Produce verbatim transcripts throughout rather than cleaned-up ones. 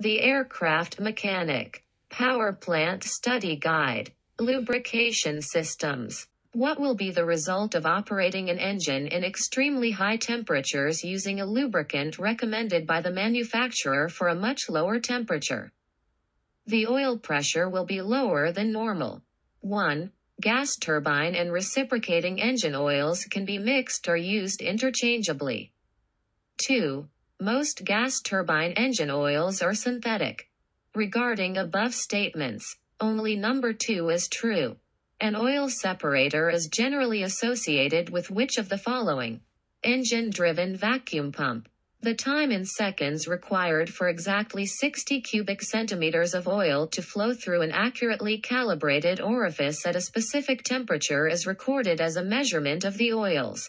The Aircraft Mechanic Power Plant Study Guide. Lubrication Systems. What will be the result of operating an engine in extremely high temperatures using a lubricant recommended by the manufacturer for a much lower temperature? The oil pressure will be lower than normal. one. Gas turbine and reciprocating engine oils can be mixed or used interchangeably. two. Most gas turbine engine oils are synthetic. Regarding above statements, only number two is true. An oil separator is generally associated with which of the following? Engine-driven vacuum pump. The time in seconds required for exactly sixty cubic centimeters of oil to flow through an accurately calibrated orifice at a specific temperature is recorded as a measurement of the oil's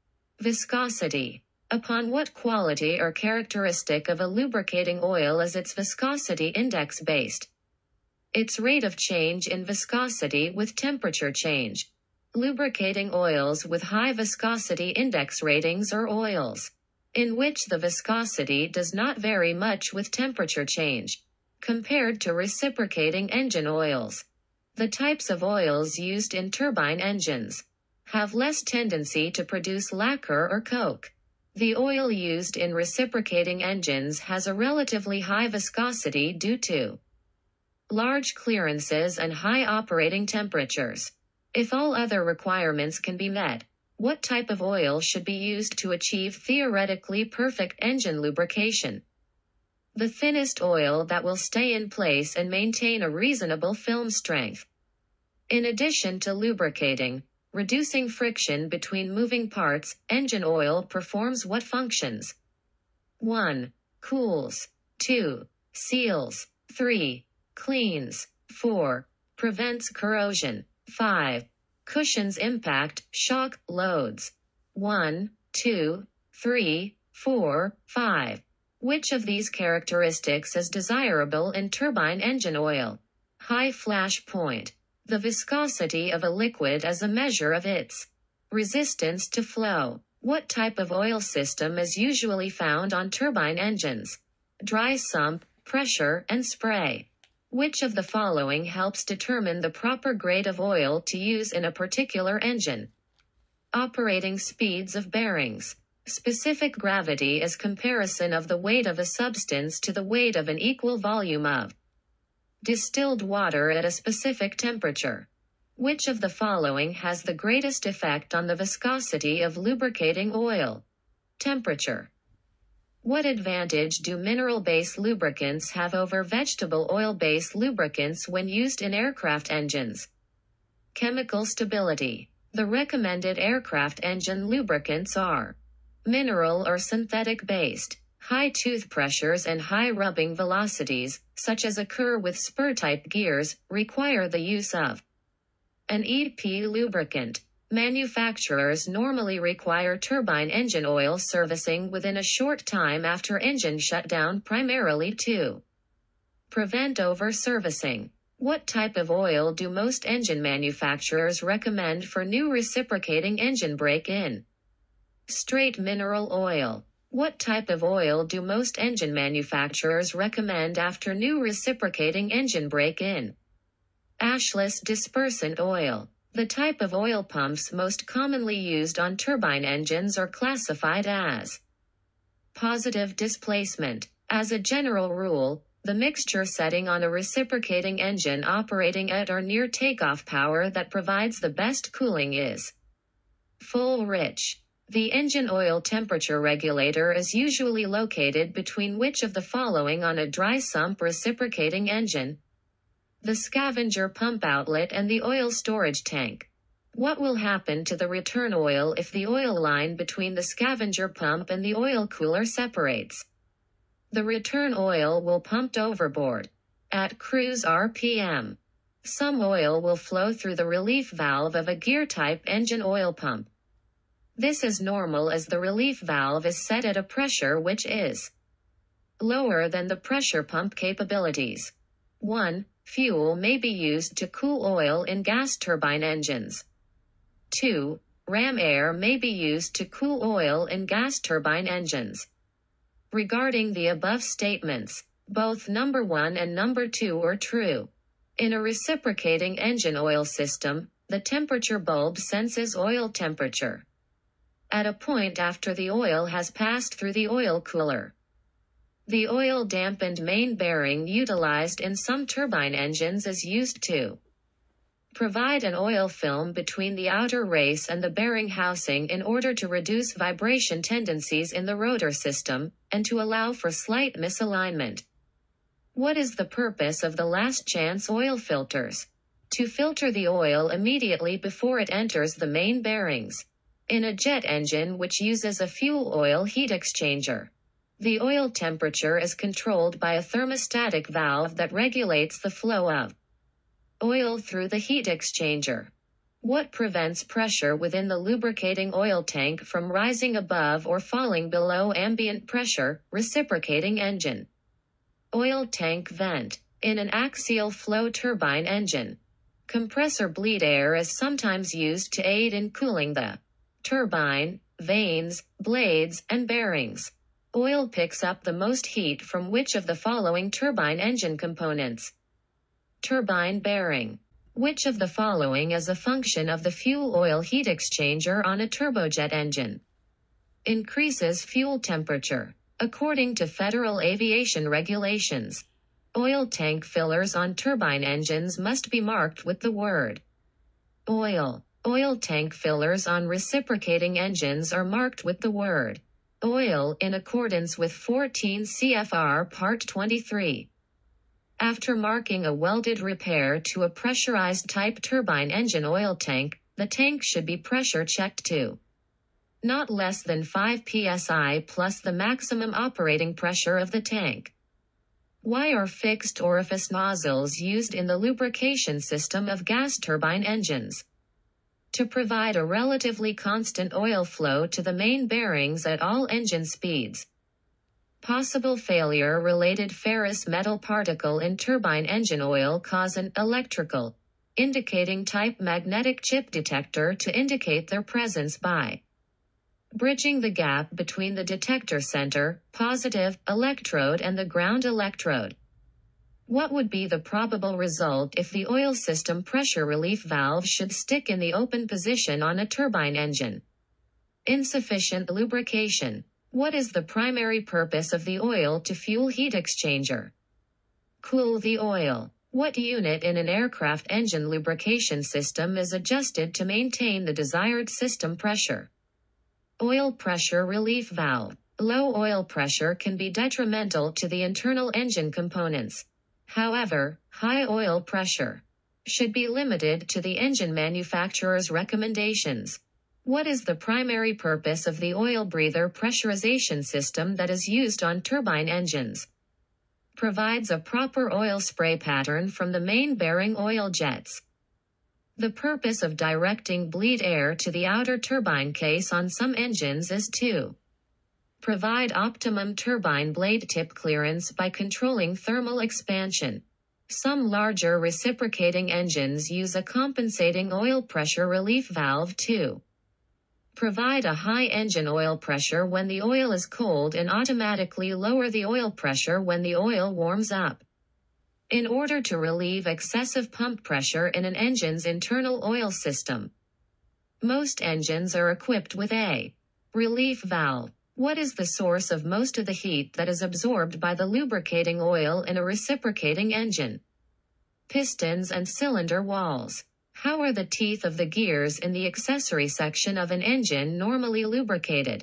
viscosity. Upon what quality or characteristic of a lubricating oil is its viscosity index based? Its rate of change in viscosity with temperature change. Lubricating oils with high viscosity index ratings are oils in which the viscosity does not vary much with temperature change, compared to reciprocating engine oils. The types of oils used in turbine engines have less tendency to produce lacquer or coke. The oil used in reciprocating engines has a relatively high viscosity due to large clearances and high operating temperatures. If all other requirements can be met, what type of oil should be used to achieve theoretically perfect engine lubrication? The thinnest oil that will stay in place and maintain a reasonable film strength. In addition to lubricating, reducing friction between moving parts, engine oil performs what functions? one. Cools. two. Seals. three. Cleans. four. Prevents corrosion. five. Cushions impact, shock, loads. one, two, three, four, five. Which of these characteristics is desirable in turbine engine oil? High flash point. The viscosity of a liquid as a measure of its resistance to flow. What type of oil system is usually found on turbine engines? Dry sump, pressure, and spray. Which of the following helps determine the proper grade of oil to use in a particular engine? Operating speeds of bearings. Specific gravity is comparison of the weight of a substance to the weight of an equal volume of distilled water at a specific temperature. Which of the following has the greatest effect on the viscosity of lubricating oil? Temperature. What advantage do mineral-based lubricants have over vegetable oil-based lubricants when used in aircraft engines? Chemical stability. The recommended aircraft engine lubricants are mineral or synthetic-based. High tooth pressures and high rubbing velocities, such as occur with spur-type gears, require the use of an E P lubricant. Manufacturers normally require turbine engine oil servicing within a short time after engine shutdown, primarily to prevent over-servicing. What type of oil do most engine manufacturers recommend for new reciprocating engine break-in? Straight mineral oil. What type of oil do most engine manufacturers recommend after new reciprocating engine break-in? Ashless dispersant oil. The type of oil pumps most commonly used on turbine engines are classified as positive displacement. As a general rule, the mixture setting on a reciprocating engine operating at or near takeoff power that provides the best cooling is full rich. The engine oil temperature regulator is usually located between which of the following on a dry sump reciprocating engine? The scavenger pump outlet and the oil storage tank. What will happen to the return oil if the oil line between the scavenger pump and the oil cooler separates? The return oil will pumped overboard at cruise R P M. Some oil will flow through the relief valve of a gear-type engine oil pump. This is normal as the relief valve is set at a pressure which is lower than the pressure pump capabilities. one. Fuel may be used to cool oil in gas turbine engines. two. Ram air may be used to cool oil in gas turbine engines. Regarding the above statements, Both number one and number two are true. In a reciprocating engine oil system, the temperature bulb senses oil temperature at a point after the oil has passed through the oil cooler. The oil-dampened main bearing utilized in some turbine engines is used to provide an oil film between the outer race and the bearing housing in order to reduce vibration tendencies in the rotor system, and to allow for slight misalignment. What is the purpose of the last chance oil filters? To filter the oil immediately before it enters the main bearings. In a jet engine which uses a fuel oil heat exchanger, the oil temperature is controlled by a thermostatic valve that regulates the flow of oil through the heat exchanger. What prevents pressure within the lubricating oil tank from rising above or falling below ambient pressure? Reciprocating engine. Oil tank vent. In an axial flow turbine engine, compressor bleed air is sometimes used to aid in cooling the turbine, vanes, blades, and bearings. Oil picks up the most heat from which of the following turbine engine components? Turbine bearing. Which of the following is a function of the fuel oil heat exchanger on a turbojet engine? Increases fuel temperature. According to Federal Aviation regulations, oil tank fillers on turbine engines must be marked with the word oil. Oil tank fillers on reciprocating engines are marked with the word oil in accordance with fourteen C F R Part twenty-three. After marking a welded repair to a pressurized type turbine engine oil tank, the tank should be pressure checked to not less than five P S I plus the maximum operating pressure of the tank. Why are fixed orifice nozzles used in the lubrication system of gas turbine engines? To provide a relatively constant oil flow to the main bearings at all engine speeds. Possible failure-related ferrous metal particle in turbine engine oil cause an electrical indicating type magnetic chip detector to indicate their presence by bridging the gap between the detector center, positive, electrode and the ground electrode. What would be the probable result if the oil system pressure relief valve should stick in the open position on a turbine engine? Insufficient lubrication. What is the primary purpose of the oil to fuel heat exchanger? Cool the oil. What unit in an aircraft engine lubrication system is adjusted to maintain the desired system pressure? Oil pressure relief valve. Low oil pressure can be detrimental to the internal engine components. However, high oil pressure should be limited to the engine manufacturer's recommendations. What is the primary purpose of the oil breather pressurization system that is used on turbine engines? Provides a proper oil spray pattern from the main bearing oil jets. The purpose of directing bleed air to the outer turbine case on some engines is to provide optimum turbine blade tip clearance by controlling thermal expansion. Some larger reciprocating engines use a compensating oil pressure relief valve to provide a high engine oil pressure when the oil is cold and automatically lower the oil pressure when the oil warms up. In order to relieve excessive pump pressure in an engine's internal oil system, most engines are equipped with a relief valve. What is the source of most of the heat that is absorbed by the lubricating oil in a reciprocating engine? Pistons and cylinder walls. How are the teeth of the gears in the accessory section of an engine normally lubricated?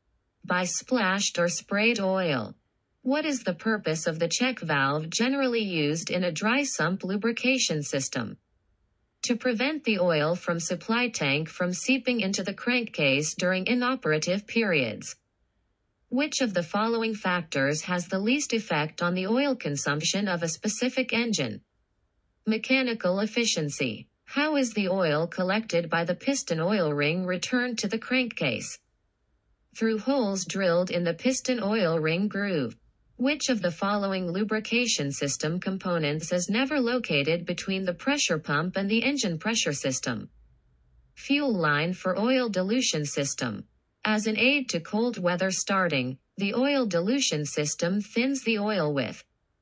By splashed or sprayed oil. What is the purpose of the check valve generally used in a dry sump lubrication system? To prevent the oil from supply tank from seeping into the crankcase during inoperative periods. Which of the following factors has the least effect on the oil consumption of a specific engine? Mechanical efficiency. How is the oil collected by the piston oil ring returned to the crankcase? Through holes drilled in the piston oil ring groove. Which of the following lubrication system components is never located between the pressure pump and the engine pressure system? Fuel line for oil dilution system. As an aid to cold weather starting, the oil dilution system thins the oil with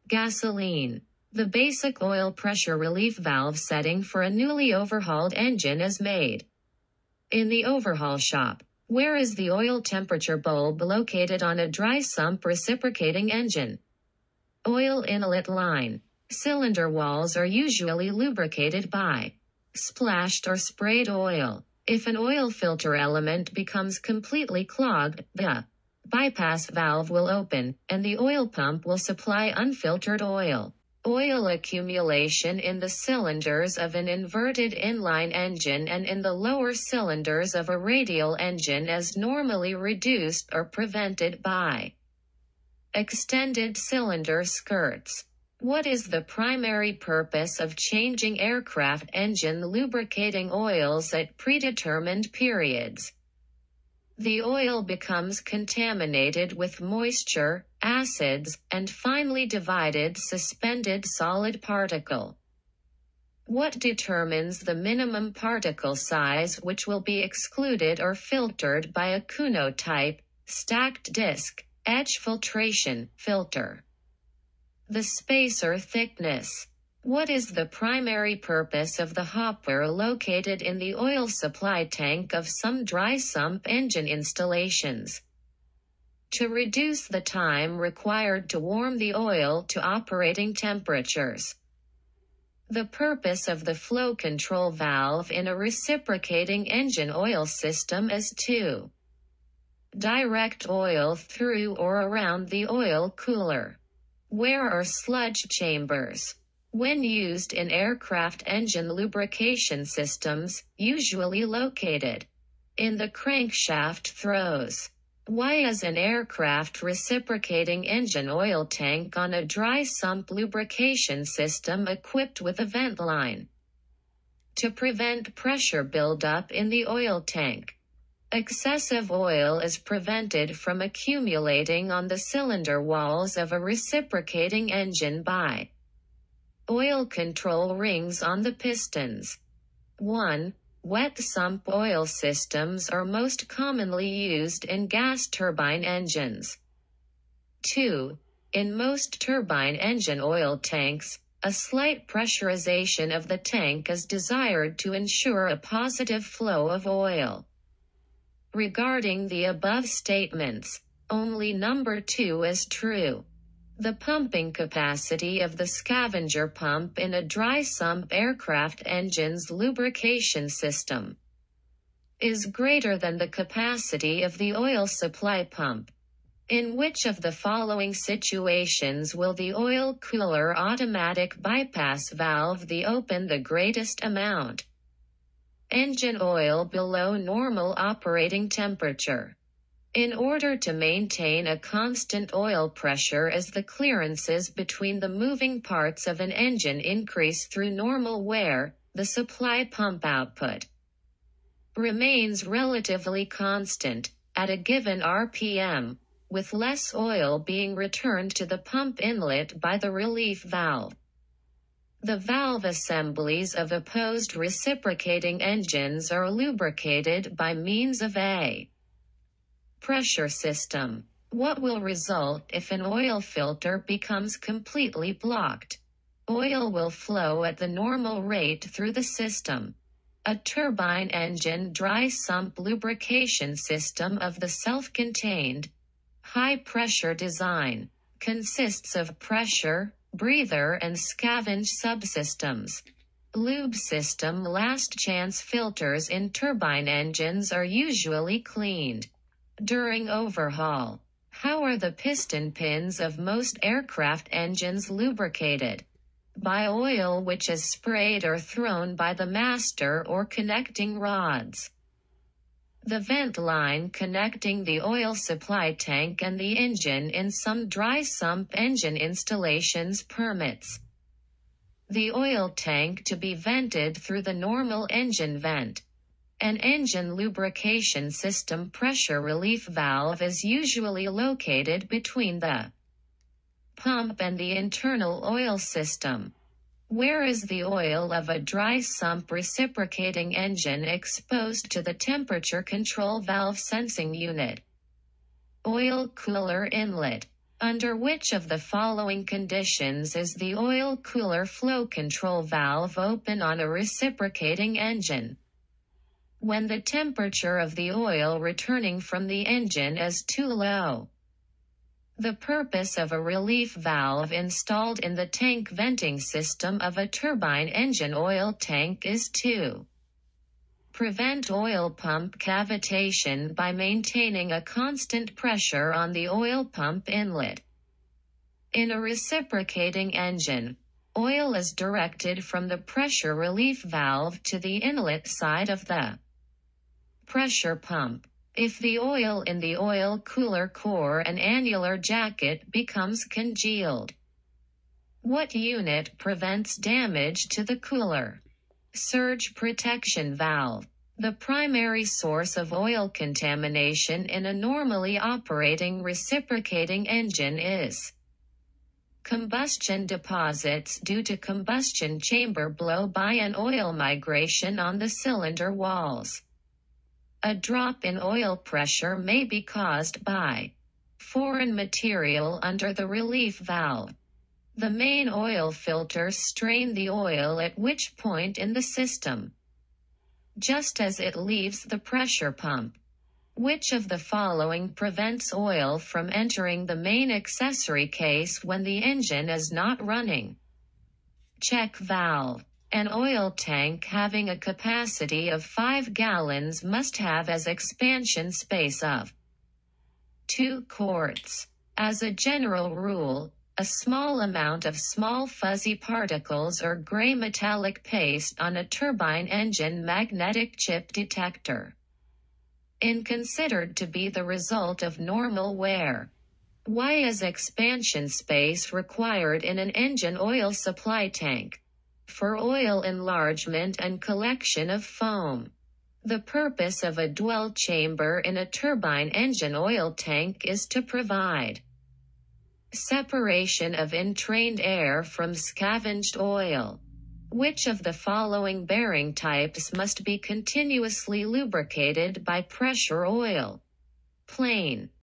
Gasoline. The basic oil pressure relief valve setting for a newly overhauled engine is made in the overhaul shop. Where is the oil temperature bulb located on a dry sump reciprocating engine? Oil inlet line. Cylinder walls are usually lubricated by splashed or sprayed oil. If an oil filter element becomes completely clogged, the bypass valve will open, and the oil pump will supply unfiltered oil. Oil accumulation in the cylinders of an inverted inline engine and in the lower cylinders of a radial engine is normally reduced or prevented by extended cylinder skirts. What is the primary purpose of changing aircraft engine lubricating oils at predetermined periods? The oil becomes contaminated with moisture, acids, and finely divided suspended solid particle. What determines the minimum particle size which will be excluded or filtered by a Kuno-type, stacked disc, edge filtration filter? The spacer thickness. What is the primary purpose of the hopper located in the oil supply tank of some dry sump engine installations? To reduce the time required to warm the oil to operating temperatures. The purpose of the flow control valve in a reciprocating engine oil system is to direct oil through or around the oil cooler. Where are sludge chambers? When used in aircraft engine lubrication systems, usually located in the crankshaft throws. Why is an aircraft reciprocating engine oil tank on a dry sump lubrication system equipped with a vent line? To prevent pressure buildup in the oil tank. Excessive oil is prevented from accumulating on the cylinder walls of a reciprocating engine by oil control rings on the pistons. one. Wet sump oil systems are most commonly used in gas turbine engines. two. In most turbine engine oil tanks, a slight pressurization of the tank is desired to ensure a positive flow of oil. Regarding the above statements, only number two is true. The pumping capacity of the scavenger pump in a dry sump aircraft engine's lubrication system is greater than the capacity of the oil supply pump. In which of the following situations will the oil cooler automatic bypass valve the open the greatest amount? Engine oil below normal operating temperature. In order to maintain a constant oil pressure as the clearances between the moving parts of an engine increase through normal wear, the supply pump output remains relatively constant at a given R P M, with less oil being returned to the pump inlet by the relief valve. The valve assemblies of opposed reciprocating engines are lubricated by means of a pressure system. What will result if an oil filter becomes completely blocked? Oil will flow at the normal rate through the system. A turbine engine dry sump lubrication system of the self-contained, high-pressure design consists of pressure, breather and scavenge subsystems. Lube system last chance filters in turbine engines are usually cleaned during overhaul. How are the piston pins of most aircraft engines lubricated? By oil which is sprayed or thrown by the master or connecting rods. The vent line connecting the oil supply tank and the engine in some dry sump engine installations permits the oil tank to be vented through the normal engine vent. An engine lubrication system pressure relief valve is usually located between the pump and the internal oil system. Where is the oil of a dry sump reciprocating engine exposed to the temperature control valve sensing unit? Oil cooler inlet. Under which of the following conditions is the oil cooler flow control valve open on a reciprocating engine? When the temperature of the oil returning from the engine is too low. The purpose of a relief valve installed in the tank venting system of a turbine engine oil tank is to prevent oil pump cavitation by maintaining a constant pressure on the oil pump inlet. In a reciprocating engine, oil is directed from the pressure relief valve to the inlet side of the pressure pump. If the oil in the oil cooler core and annular jacket becomes congealed, what unit prevents damage to the cooler? Surge protection valve. The primary source of oil contamination in a normally operating reciprocating engine is combustion deposits due to combustion chamber blow-by and oil migration on the cylinder walls. A drop in oil pressure may be caused by foreign material under the relief valve. The main oil filters strain the oil at which point in the system, just as it leaves the pressure pump. Which of the following prevents oil from entering the main accessory case when the engine is not running? Check valve. An oil tank having a capacity of five gallons must have as expansion space of two quarts. As a general rule, a small amount of small fuzzy particles or gray metallic paste on a turbine engine magnetic chip detector is considered to be the result of normal wear. Why is expansion space required in an engine oil supply tank? For oil enlargement and collection of foam. The purpose of a dwell chamber in a turbine engine oil tank is to provide separation of entrained air from scavenged oil. Which of the following bearing types must be continuously lubricated by pressure oil? Plain.